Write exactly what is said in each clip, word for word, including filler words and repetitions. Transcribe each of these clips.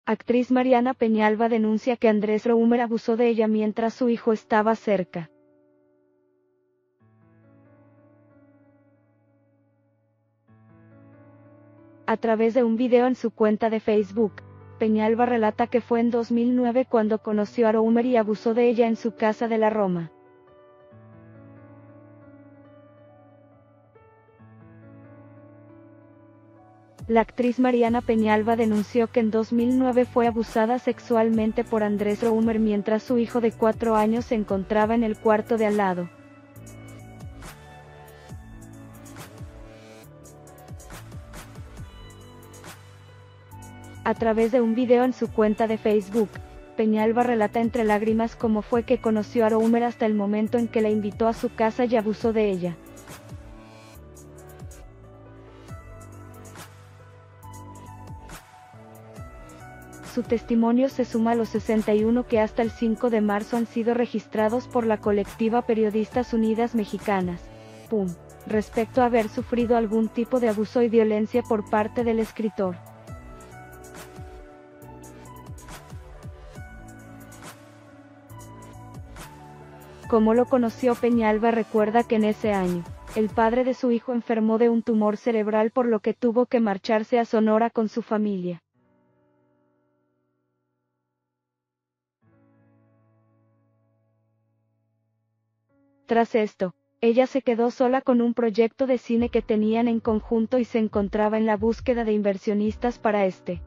Actriz Mariana Peñalba denuncia que Andrés Roemer abusó de ella mientras su hijo estaba cerca. A través de un video en su cuenta de Facebook, Peñalba relata que fue en dos mil nueve cuando conoció a Roemer y abusó de ella en su casa de la Roma. La actriz Mariana Peñalba denunció que en dos mil nueve fue abusada sexualmente por Andrés Roemer mientras su hijo de cuatro años se encontraba en el cuarto de al lado. A través de un video en su cuenta de Facebook, Peñalba relata entre lágrimas cómo fue que conoció a Roemer hasta el momento en que la invitó a su casa y abusó de ella. Su testimonio se suma a los sesenta y uno que hasta el cinco de marzo han sido registrados por la colectiva Periodistas Unidas Mexicanas, P U M, respecto a haber sufrido algún tipo de abuso y violencia por parte del escritor. Como lo conoció Peñalba recuerda que en ese año, el padre de su hijo enfermó de un tumor cerebral por lo que tuvo que marcharse a Sonora con su familia. Tras esto, ella se quedó sola con un proyecto de cine que tenían en conjunto y se encontraba en la búsqueda de inversionistas para este.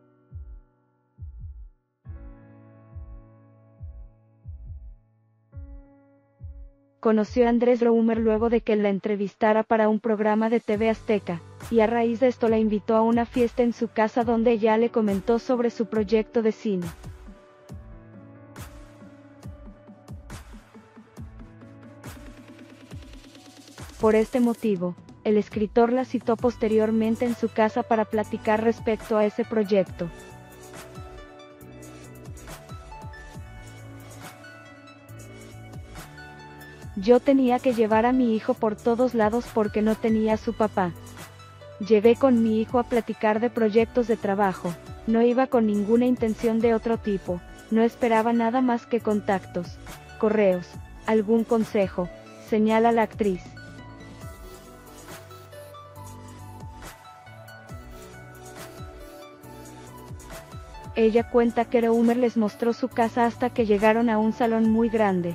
Conoció a Andrés Roemer luego de que la entrevistara para un programa de T V Azteca, y a raíz de esto la invitó a una fiesta en su casa donde ella le comentó sobre su proyecto de cine. Por este motivo, el escritor la citó posteriormente en su casa para platicar respecto a ese proyecto. Yo tenía que llevar a mi hijo por todos lados porque no tenía a su papá. Llevé con mi hijo a platicar de proyectos de trabajo, no iba con ninguna intención de otro tipo, no esperaba nada más que contactos, correos, algún consejo, señala la actriz. Ella cuenta que Roemer les mostró su casa hasta que llegaron a un salón muy grande.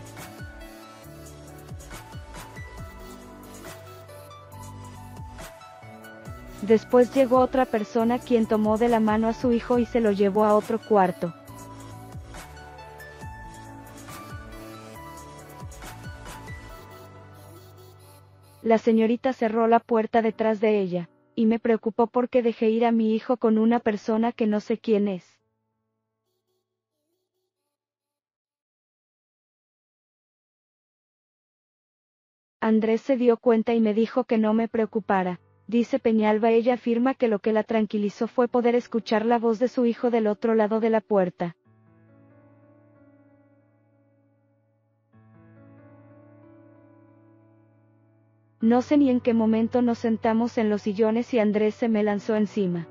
Después llegó otra persona quien tomó de la mano a su hijo y se lo llevó a otro cuarto. La señorita cerró la puerta detrás de ella, y me preocupó porque dejé ir a mi hijo con una persona que no sé quién es. Andrés se dio cuenta y me dijo que no me preocupara, dice Peñalba. Ella afirma que lo que la tranquilizó fue poder escuchar la voz de su hijo del otro lado de la puerta. No sé ni en qué momento nos sentamos en los sillones y Andrés se me lanzó encima.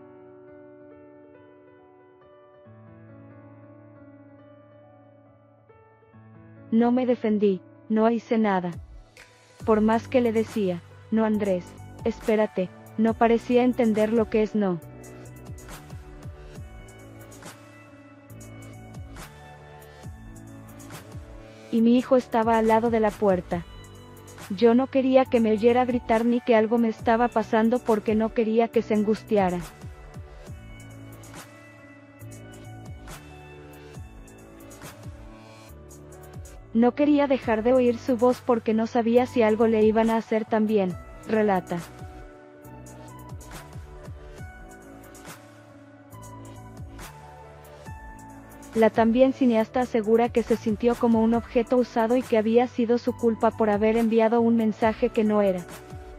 No me defendí, no hice nada. Por más que le decía, no Andrés, espérate, no parecía entender lo que es no. Y mi hijo estaba al lado de la puerta. Yo no quería que me oyera gritar ni que algo me estaba pasando porque no quería que se angustiara. No quería dejar de oír su voz porque no sabía si algo le iban a hacer también, relata. La también cineasta asegura que se sintió como un objeto usado y que había sido su culpa por haber enviado un mensaje que no era.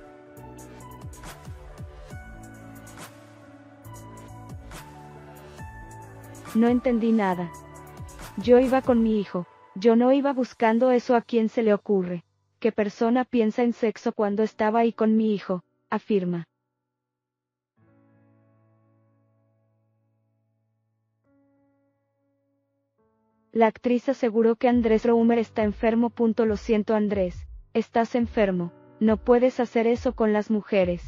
No entendí nada. Yo iba con mi hijo. Yo no iba buscando eso. ¿A quién se le ocurre? ¿Qué persona piensa en sexo cuando estaba ahí con mi hijo?, afirma. La actriz aseguró que Andrés Roemer está enfermo. Lo siento Andrés, estás enfermo, no puedes hacer eso con las mujeres.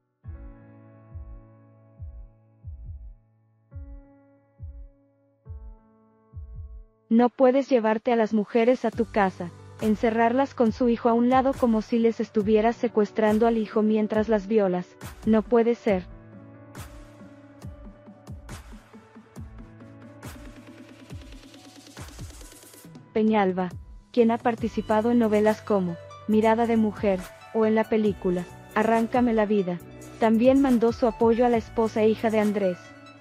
No puedes llevarte a las mujeres a tu casa, encerrarlas con su hijo a un lado como si les estuvieras secuestrando al hijo mientras las violas, no puede ser. Peñalba, quien ha participado en novelas como Mirada de Mujer, o en la película Arráncame la vida, también mandó su apoyo a la esposa e hija de Andrés.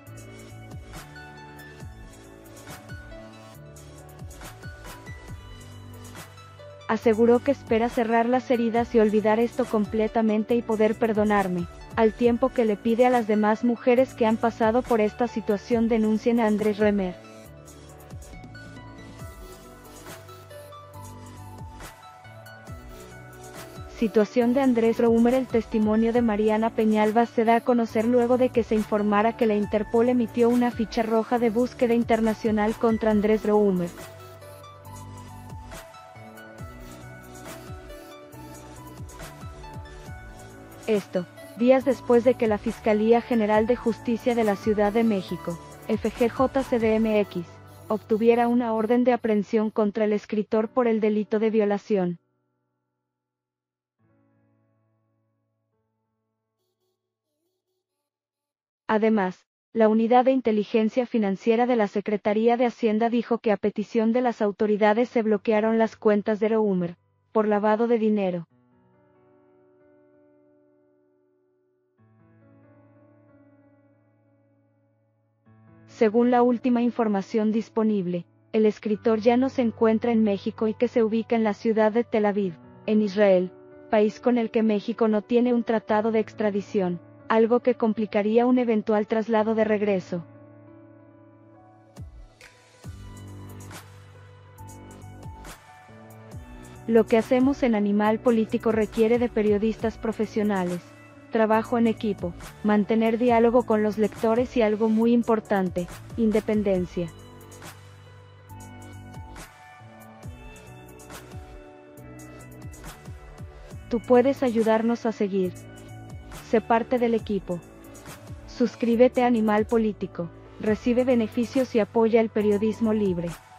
Aseguró que espera cerrar las heridas y olvidar esto completamente y poder perdonarme, al tiempo que le pide a las demás mujeres que han pasado por esta situación denuncien a Andrés Roemer. Situación de Andrés Roemer. El testimonio de Mariana Peñalba se da a conocer luego de que se informara que la Interpol emitió una ficha roja de búsqueda internacional contra Andrés Roemer. Esto, días después de que la Fiscalía General de Justicia de la Ciudad de México, F G J C D M X, obtuviera una orden de aprehensión contra el escritor por el delito de violación. Además, la Unidad de Inteligencia Financiera de la Secretaría de Hacienda dijo que a petición de las autoridades se bloquearon las cuentas de Roemer, por lavado de dinero. Según la última información disponible, el escritor ya no se encuentra en México y que se ubica en la ciudad de Tel Aviv, en Israel, país con el que México no tiene un tratado de extradición, algo que complicaría un eventual traslado de regreso. Lo que hacemos en Animal Político requiere de periodistas profesionales, trabajo en equipo, mantener diálogo con los lectores y algo muy importante, independencia. Tú puedes ayudarnos a seguir. Sé parte del equipo. Suscríbete a Animal Político, recibe beneficios y apoya el periodismo libre.